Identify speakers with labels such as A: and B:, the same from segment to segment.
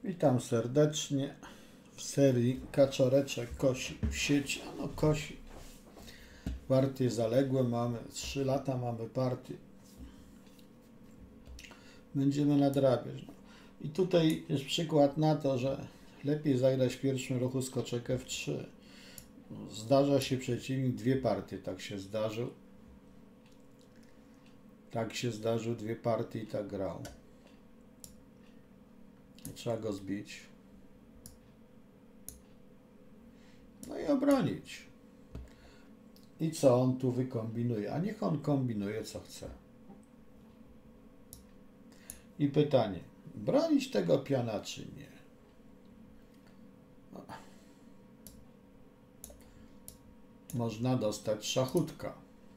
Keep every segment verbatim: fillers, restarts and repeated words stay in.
A: Witam serdecznie w serii Kaczoreczek kosi w sieci. No kosi. Partie zaległe mamy, trzy lata mamy partie. Będziemy nadrabiać. No. I tutaj jest przykład na to, że lepiej zagrać w pierwszym ruchu skoczek F trzy. Zdarza się przeciwnik, dwie partie tak się zdarzył. Tak się zdarzył, dwie partie i tak grał. Trzeba go zbić. No i obronić. I co on tu wykombinuje? A niech on kombinuje co chce. I pytanie, bronić tego piona czy nie? No. Można dostać szachutka.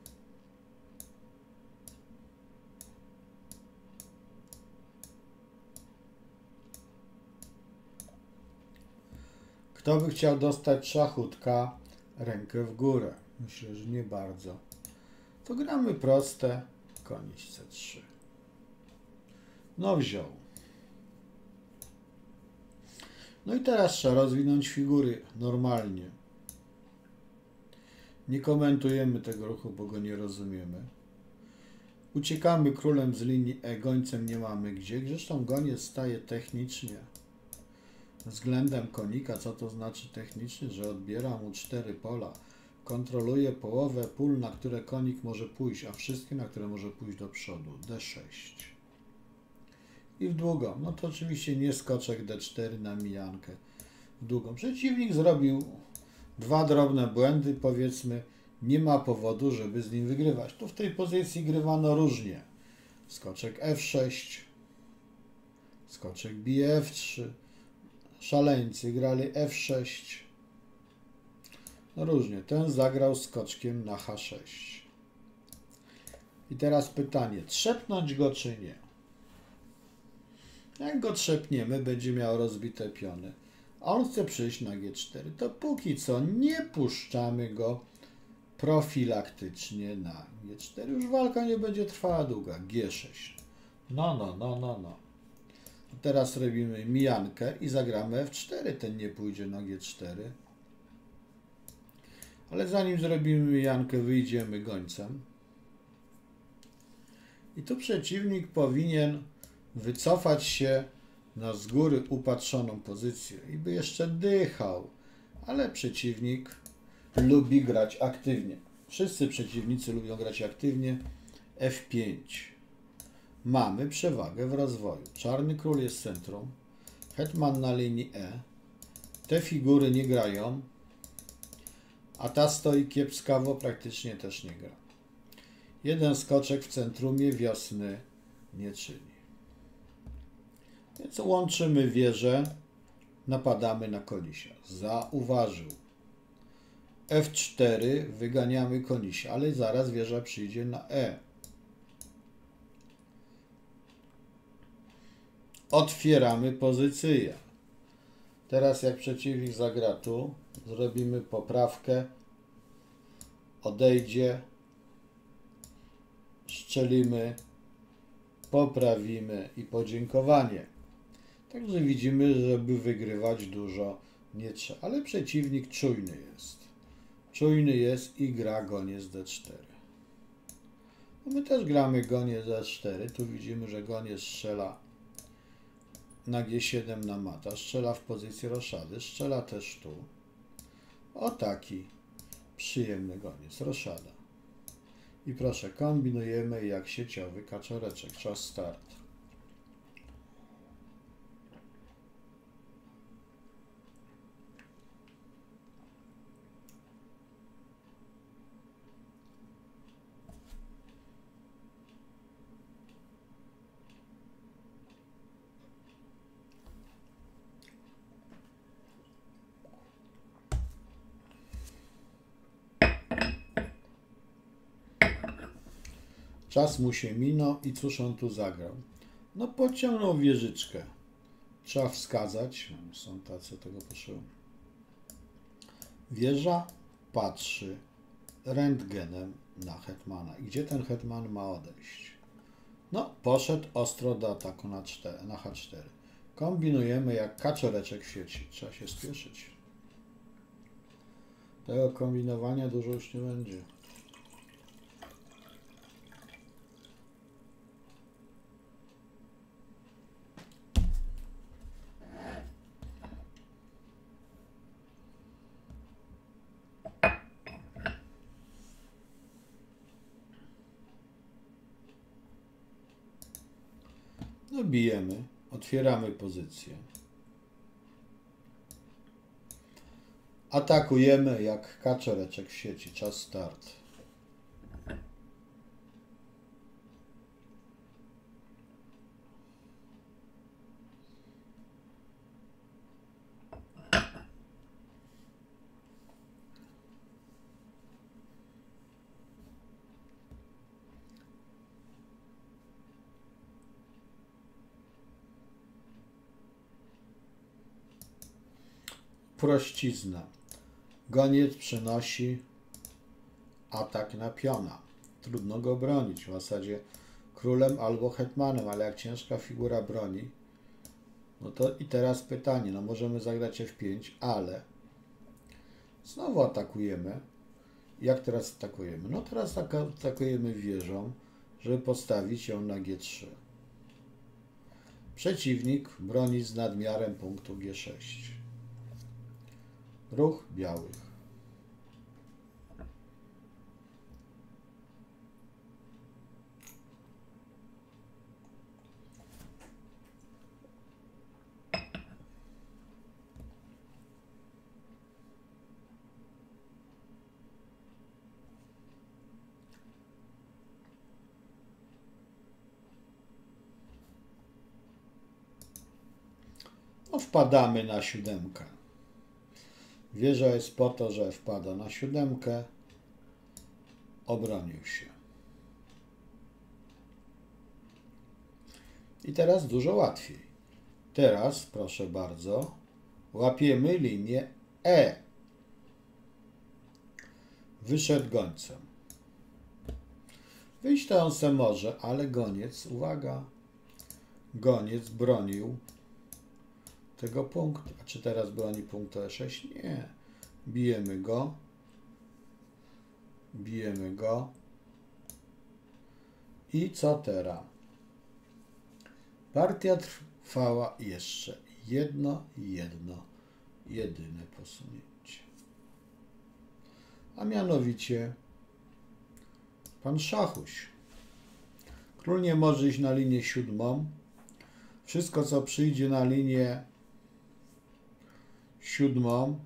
A: Kto by chciał dostać szachutka? Rękę w górę. Myślę, że nie bardzo. To gramy proste. Koniec C trzy. No wziął. No i teraz trzeba rozwinąć figury normalnie. Nie komentujemy tego ruchu, bo go nie rozumiemy. Uciekamy królem z linii E. Gońcem nie mamy gdzie. Zresztą goniec staje technicznie względem konika. Co to znaczy technicznie? Że odbiera mu cztery pola. Kontroluje połowę pól, na które konik może pójść, a wszystkie, na które może pójść do przodu. D sześć. I w długą. No to oczywiście nie skoczek D cztery na mijankę. W długą. Przeciwnik zrobił dwa drobne błędy, powiedzmy, nie ma powodu, żeby z nim wygrywać. Tu w tej pozycji grywano różnie. Skoczek F sześć, skoczek bije F trzy, szaleńcy grali F sześć. No różnie. Ten zagrał skoczkiem na H sześć. I teraz pytanie, trzepnąć go czy nie? Jak go trzepniemy, będzie miał rozbite piony. A on chce przyjść na G cztery. To póki co nie puszczamy go profilaktycznie na G cztery. Już walka nie będzie trwała długa. G sześć. No, no, no, no, no. Teraz robimy mijankę i zagramy F cztery. Ten nie pójdzie na G cztery. Ale zanim zrobimy mijankę, wyjdziemy gońcem. I tu przeciwnik powinien wycofać się na z góry upatrzoną pozycję i by jeszcze dychał. Ale przeciwnik lubi grać aktywnie. Wszyscy przeciwnicy lubią grać aktywnie. F pięć. Mamy przewagę w rozwoju. Czarny król jest centrum. Hetman na linii E. Te figury nie grają. A ta stoi kiepskawo, praktycznie też nie gra. Jeden skoczek w centrumie wiosny nie czyni. Więc łączymy wieżę, napadamy na konisia. Zauważył. F cztery, wyganiamy konisia, ale zaraz wieża przyjdzie na E. Otwieramy pozycję. Teraz jak przeciwnik zagra tu, zrobimy poprawkę, odejdzie, strzelimy, poprawimy i podziękowanie. Także widzimy, że żeby wygrywać dużo nie trzeba. Ale przeciwnik czujny jest. Czujny jest i gra goniec D cztery. No my też gramy goniec D cztery. Tu widzimy, że goniec strzela na G siedem na mata. Strzela w pozycji roszady. Strzela też tu. O taki przyjemny goniec. Roszada. I proszę, kombinujemy jak sieciowy kaczoreczek. Czas start. Czas mu się minął i cóż on tu zagrał? No pociągnął wieżyczkę. Trzeba wskazać. Są tacy, tego proszę. Wieża patrzy rentgenem na hetmana. I gdzie ten hetman ma odejść? No, poszedł ostro do ataku na, cztery, na H cztery. Kombinujemy jak kaczoreczek w sieci. Trzeba się spieszyć. Tego kombinowania dużo już nie będzie. No bijemy, otwieramy pozycję. Atakujemy jak kaczoreczek w sieci. Czas start. Prościzna. Goniec przynosi atak na piona. Trudno go bronić. W zasadzie królem albo hetmanem, ale jak ciężka figura broni, no to i teraz pytanie, no możemy zagrać F pięć, ale znowu atakujemy. Jak teraz atakujemy? No teraz atakujemy wieżą, żeby postawić ją na G trzy. Przeciwnik broni z nadmiarem punktu G sześć. Ruch białych. No, wpadamy na siódemkę. Wieża jest po to, że wpada na siódemkę. Obronił się. I teraz dużo łatwiej. Teraz, proszę bardzo, łapiemy linię E. Wyszedł gońcem. Wyjść to on se może, ale goniec, uwaga, goniec bronił tego punktu. A czy teraz broni punktu E sześć? Nie. Bijemy go. Bijemy go. I co teraz? Partia trwała jeszcze jedno, jedno, jedyne posunięcie. A mianowicie pan Szachuś. Król nie może iść na linię siódmą. Wszystko, co przyjdzie na linię siódmą,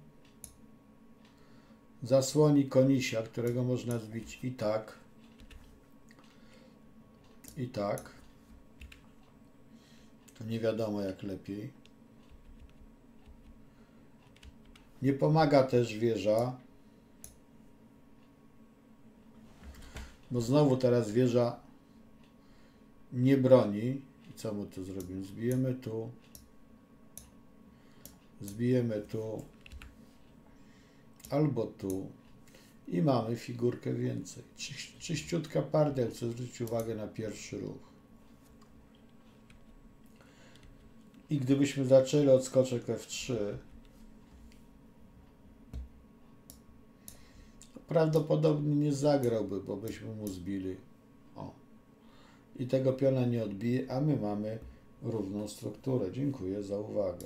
A: zasłoni konisia, którego można zbić i tak, i tak. To nie wiadomo jak lepiej. Nie pomaga też wieża, bo znowu teraz wieża nie broni. I co mu tu zrobimy? Zbijemy tu. Zbijemy tu. Albo tu. I mamy figurkę więcej. Czyś, czyściutka partia. Chcę zwrócić uwagę na pierwszy ruch. I gdybyśmy zaczęli od skoczek F trzy, prawdopodobnie nie zagrałby, bo byśmy mu zbili. O. I tego piona nie odbije, a my mamy równą strukturę. Dziękuję za uwagę.